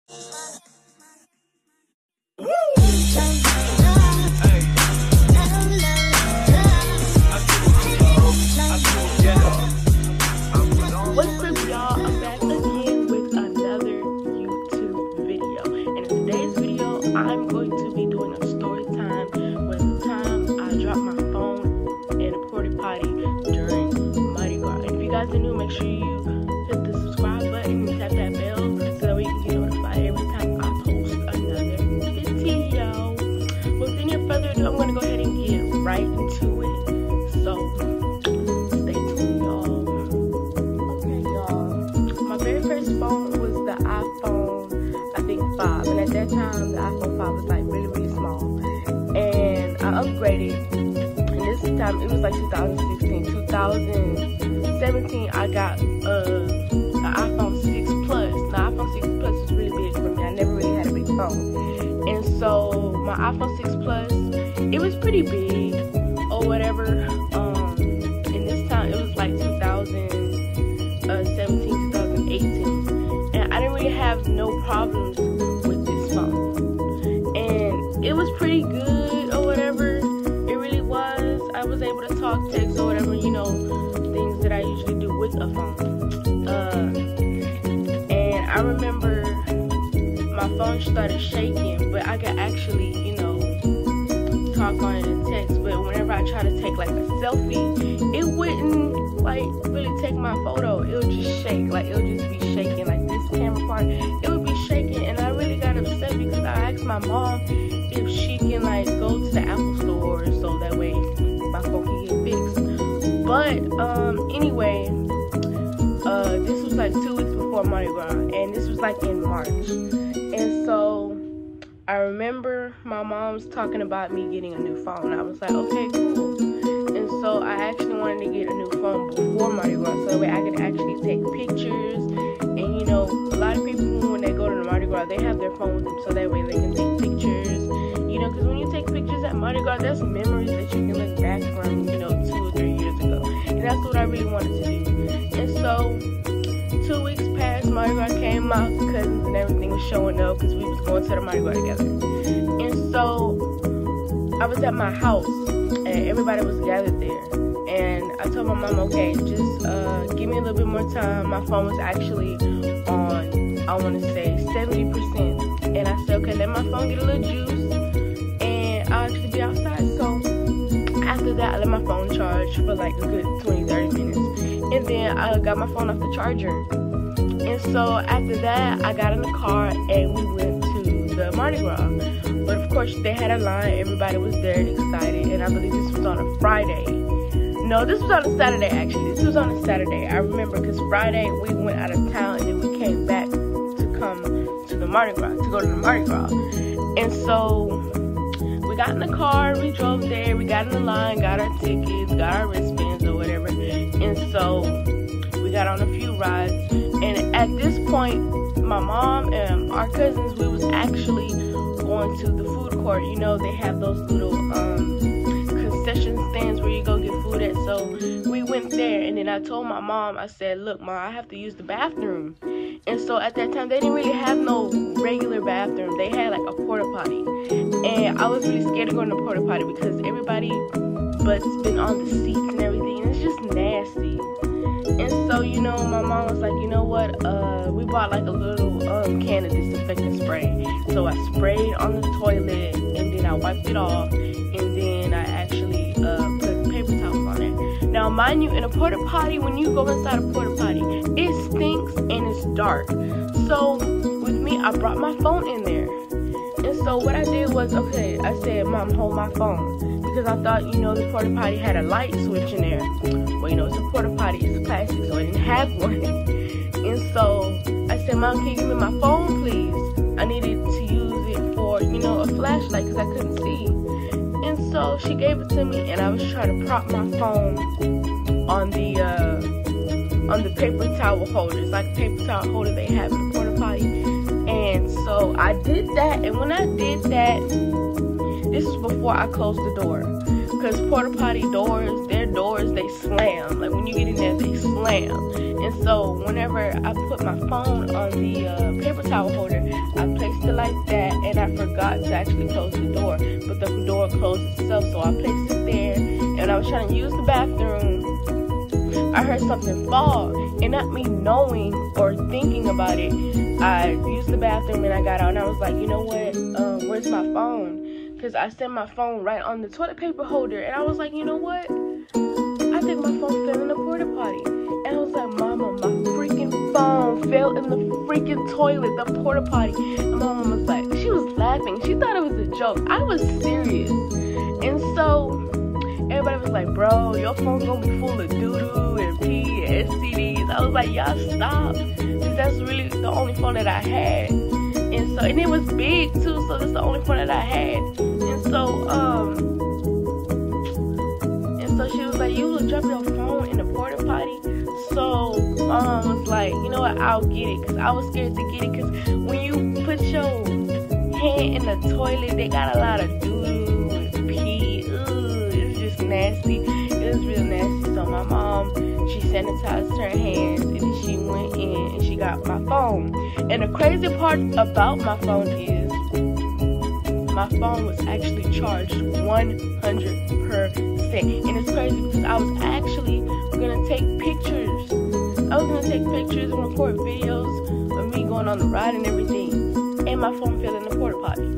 What's up, y'all? I'm back again with another YouTube video. And in today's video, I'm going to be doing a story time where the time I dropped my phone in a porta potty during Mardi Gras. And if you guys are new, make sure you hit the subscribe button and tap that bell so that way you can get notified every time I post another video. Without any further ado, I'm going to go ahead and get right into it. So stay tuned, y'all. Okay, y'all. My very first phone was the iPhone, I think 5. And at that time, the iPhone 5 was like really small. And I upgraded. And this time, it was like 2016. 2017, I got an iPhone 6 Plus. Now, iPhone 6 Plus is really big for me. I never really had a big phone. And so, my iPhone 6 Plus, it was pretty big or whatever. And this time, it was like 2017, 2018. And I didn't really have no problems with this phone. And it was pretty good or whatever. It really was. I was able to talk, text, or whatever, you know, things that I usually do with a phone. And I remember my phone started shaking, but I could actually, you know, talk on it and text. But whenever I try to take like a selfie, it wouldn't like really take my photo. It would just shake, like it would just be shaking, like this camera part, it would be shaking. And I really got upset because I asked my mom if she can like go to the Apple store so that way my phone can get fixed. But anyway, this was like 2 weeks before Mardi Gras, and this was like in March. And so I remember my mom's talking about me getting a new phone. I was like, okay, cool. And so I actually wanted to get a new phone before Mardi Gras so that way I could actually take pictures. And you know, a lot of people when they go to the Mardi Gras, they have their phone with them so that way they can take pictures. You know, because when you take pictures at Mardi Gras, there's memories that you can look back from, you know, 2 or 3 years ago. And that's what I really wanted to do. And so 2 weeks passed, Mardi Gras came, my cousins and everything was showing up because we was going to the Mardi Gras together. And so I was at my house and everybody was gathered there. And I told my mom, okay, just give me a little bit more time. My phone was actually on, I want to say 70%. And I said, okay, let my phone get a little juice and I'll actually be outside. So after that, I let my phone charge for like a good 20-30 minutes. And then I got my phone off the charger. And so after that, I got in the car and we went to the Mardi Gras. But of course, they had a line. Everybody was there and excited. And I believe this was on a Friday. No, this was on a Saturday, actually. This was on a Saturday. I remember because Friday, we went out of town and then we came back to come to the Mardi Gras, to go to the Mardi Gras. And so we got in the car, we drove there, we got in the line, got our tickets, got our wristbands or whatever. And so we got on a few rides. And at this point, my mom and our cousins, we was actually going to the food court. You know, they have those little concession stands where you go get food at. So we went there, and then I told my mom, I said, look, Mom, I have to use the bathroom. And so at that time, they didn't really have no regular bathroom. They had like a porta potty. And I was really scared of going to the porta potty because everybody butts been on the seats and everything, and it's just nasty. And so, you know, my mom was like, you know what, we bought like a little can of disinfectant spray. So I sprayed on the toilet, and then I wiped it off, and then I actually put paper towels on it. Now, mind you, in a porta potty, when you go inside a porta potty, it stinks and it's dark. So with me, I brought my phone in there. And so what I did was, okay, I said, Mom, hold my phone. Because I thought, you know, the porta potty had a light switch in there. Well, you know, it's a porta potty, it's plastic, so I didn't have one. And so I said, Mom, can you give me my phone, please? I needed to use it for, you know, a flashlight because I couldn't see. And so she gave it to me, and I was trying to prop my phone on the paper towel holders, like paper towel holder they have in the porta potty. And so I did that, and when I did that, this is before I closed the door. Because porta potty doors, their doors, they slam. Like when you get in there, they slam. And so whenever I put my phone on the paper towel holder, I placed it like that, and I forgot to actually close the door. But the door closed itself, so I placed it there. And I was trying to use the bathroom. I heard something fall, and not me knowing or thinking about it, I used the bathroom and I got out, and I was like, you know what? Where's my phone? Because I set my phone right on the toilet paper holder, and I was like, you know what? I think my phone fell in the porta potty. And I was like, Mama, my freaking phone fell in the freaking toilet, the porta potty. And my mom was like, she was laughing. She thought it was a joke. I was serious. And so everybody was like, bro, your phone's gonna be full of doo-doo and pee and STDs. I was like, y'all stop. Because that's really the only phone that I had. And it was big too, so that's the only phone that I had. And so she was like, you will drop your phone in the porta potty? So my mom was like, you know what, I'll get it. Because I was scared to get it. Because when you put your hand in the toilet, they got a lot of doo-doo and pee. Ugh, it's just nasty. It was real nasty. So my mom, she sanitized her hands, and then she went in and she got my phone. And the crazy part about my phone is my phone was actually charged 100%. And it's crazy because I was actually gonna take pictures. I was gonna take pictures and record videos of me going on the ride and everything. And my phone fell in the porta potty.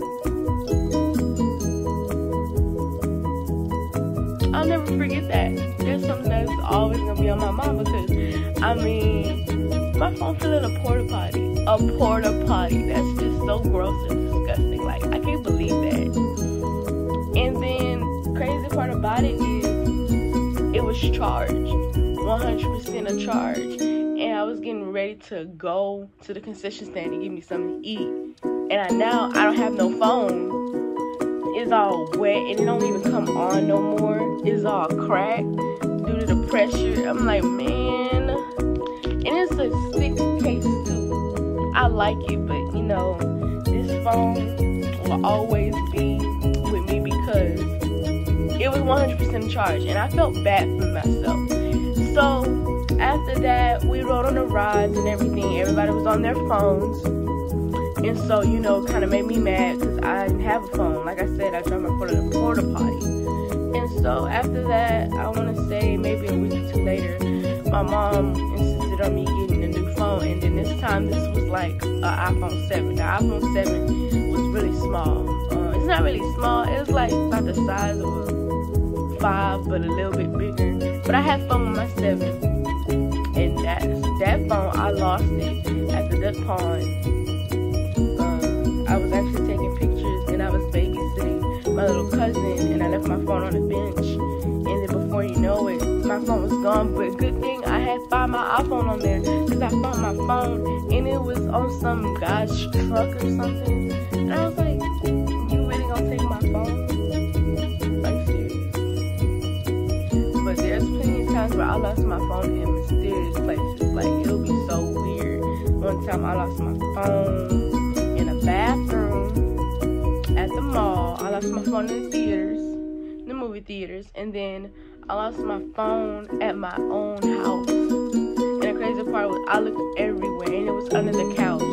I'll never forget that. That's something that's always gonna be on my mind because, I mean, my phone fell in a porta potty. A porta potty. That's just so gross and disgusting. Like, I can't believe that. And then, crazy part about it is, it was charged. 100% a charge. And I was getting ready to go to the concession stand and give me something to eat. And I don't have no phone. It's all wet and it don't even come on no more. It's all cracked due to the pressure. I'm like, man. And it's a sick case too. I like it, but you know, this phone will always be with me because it was 100% charged, and I felt bad for myself. So after that, we rode on the rides and everything. Everybody was on their phones, and so, you know, kind of made me mad because I didn't have a phone. Like I said, I dropped my phone in the porta potty. And so after that, I want to say maybe a week or two later, my mom insisted on me getting a new phone, and then this time this was like an iPhone 7. The iPhone 7 was really small. It's not really small. It was like about the size of a 5, but a little bit bigger. But I had fun with my 7, and that phone, I lost it at the duck pond. I was actually taking pictures, and I was babysitting my little cousin, and I left my phone on the bench. And then before you know it, my phone was gone. But good thing I had found my iPhone on there, because I found my phone and it was on some guy's truck or something. And I was like, you really gonna take my phone? Are you serious? But there's plenty of times where I lost my phone in mysterious places. Like, it'll be so weird. One time I lost my phone in a bathroom at the mall. I lost my phone in the theaters, the movie theaters, and then I lost my phone at my own house. And the crazy part was I looked everywhere, and it was under the couch.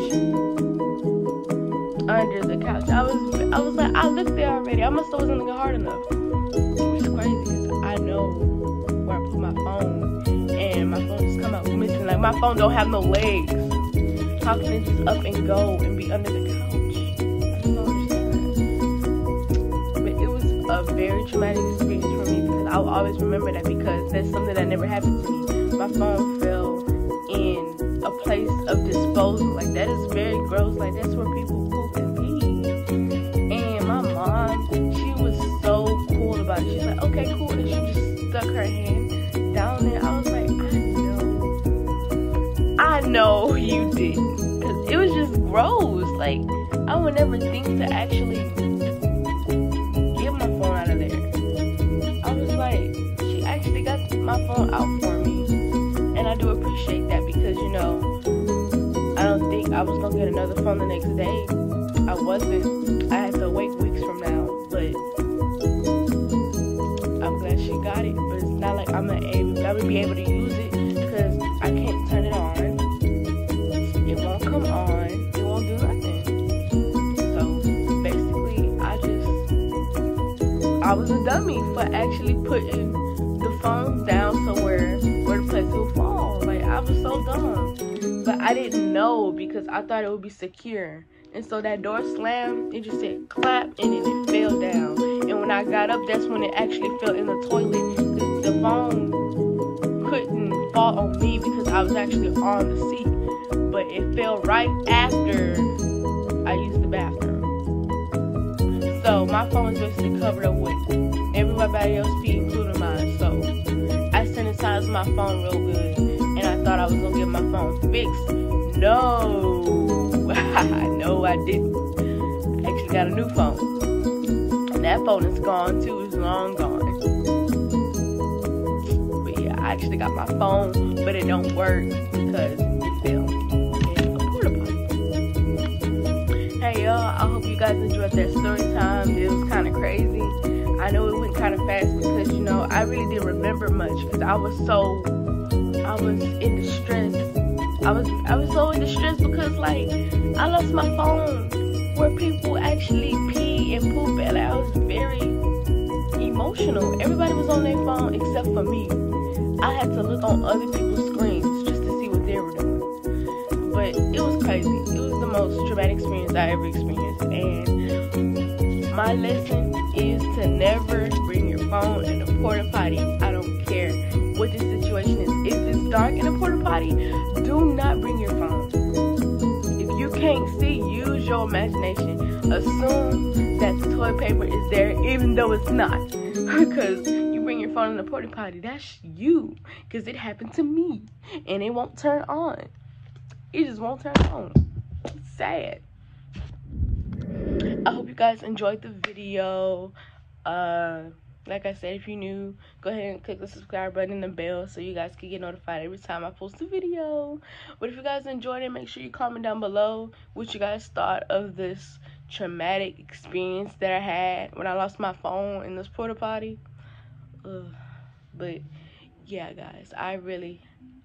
Under the couch. I was like, I looked there already. I must have wasn't looking hard enough. Which is crazy because I know where I put my phone, and my phone just come out missing. Like, my phone don't have no legs. How can it just up and go and be under the couch? I just don't understand that. But it was a very traumatic experience for me because I will always remember that, because that's something that never happened to me. My phone fell in a place of disposal. Like, that is very gross. Like, that's where people poop and pee. And my mom, she was so cool about it. She's like, okay, cool. And she just stuck her hand down there. I was like, I know you didn't. Because it was just gross. Like, I would never think to actually get my phone out of there. I was like, she actually got my phone out for me. And I do appreciate that because, you know, I don't think I was going to get another phone the next day. I wasn't. I had to wait weeks from now. But I'm glad she got it. But it's not like never be able to use it because I can't turn it on. It won't come on. It won't do nothing. So basically, I was a dummy for actually putting the phone down somewhere where the place will fall. Like, I was so dumb. But I didn't know because I thought it would be secure. And so that door slammed, it just said clap, and then it fell down. And when I got up, that's when it actually fell in the toilet. The phone couldn't fall on me because I was actually on the seat. But it fell right after I used the bathroom. So my phone is basically covered up with everybody else's feet, including mine. So I sanitized my phone real good, and I thought I was gonna get my phone fixed. No, no, I didn't. I actually got a new phone, and that phone is gone too. It's long gone. But yeah, I actually got my phone, but it don't work because it fell in a porta potty. Hey y'all, I hope you guys enjoyed that story time. It was kind of crazy. I know it went kind of fast because, you know, I really didn't remember much because I was in distress. I was so in distress because, like, I lost my phone where people actually pee and poop at. I was very emotional. Everybody was on their phone except for me. I had to look on other people's screens just to see what they were doing. But it was crazy. It was the most traumatic experience I ever experienced. And my lesson is to never bring your phone in a porta potty. I don't care what the situation is. If it's dark in a porta potty, do not bring your phone. If you can't see, use your imagination. Assume that the toilet paper is there even though it's not. Because you bring your phone in a porta potty, that's you. Because it happened to me. And it won't turn on. It just won't turn on. It's sad. I hope you guys enjoyed the video. Like I said, if you're new, go ahead and click the subscribe button and the bell so you guys can get notified every time I post a video. But if you guys enjoyed it, make sure you comment down below what you guys thought of this traumatic experience that I had when I lost my phone in this porta potty. But yeah, guys, I really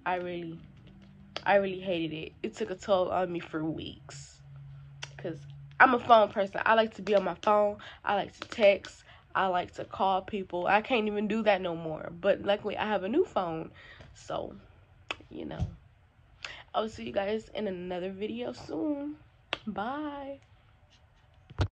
hated it. It took a toll on me for weeks because I'm a phone person. I like to be on my phone. I like to text. I like to call people. I can't even do that no more. But luckily, I have a new phone. So, you know. I'll see you guys in another video soon. Bye.